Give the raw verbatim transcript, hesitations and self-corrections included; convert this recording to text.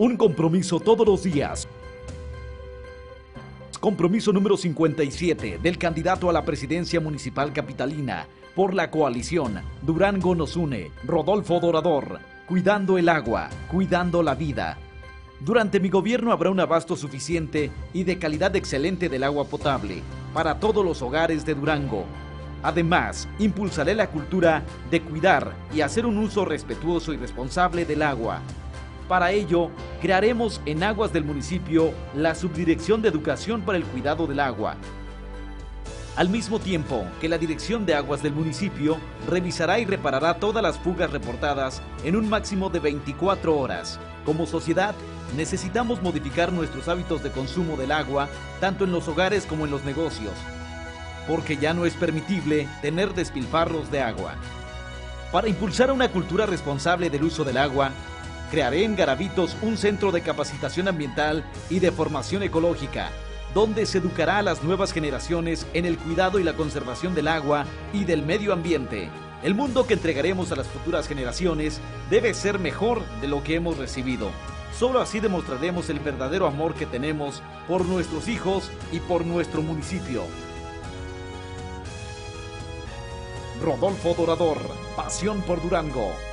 Un compromiso todos los días. Compromiso número cincuenta y siete del candidato a la presidencia municipal capitalina por la coalición Durango nos une, Rodolfo Dorador. Cuidando el agua, cuidando la vida. Durante mi gobierno habrá un abasto suficiente y de calidad excelente del agua potable para todos los hogares de Durango. Además, impulsaré la cultura de cuidar y hacer un uso respetuoso y responsable del agua. Para ello, crearemos en Aguas del municipio la Subdirección de Educación para el Cuidado del Agua. Al mismo tiempo que la Dirección de Aguas del municipio revisará y reparará todas las fugas reportadas en un máximo de veinticuatro horas. Como sociedad, necesitamos modificar nuestros hábitos de consumo del agua, tanto en los hogares como en los negocios, porque ya no es permitible tener despilfarros de agua. Para impulsar una cultura responsable del uso del agua, crearé en Garavitos un centro de capacitación ambiental y de formación ecológica, donde se educará a las nuevas generaciones en el cuidado y la conservación del agua y del medio ambiente. El mundo que entregaremos a las futuras generaciones debe ser mejor de lo que hemos recibido. Solo así demostraremos el verdadero amor que tenemos por nuestros hijos y por nuestro municipio. Rodolfo Dorador, pasión por Durango.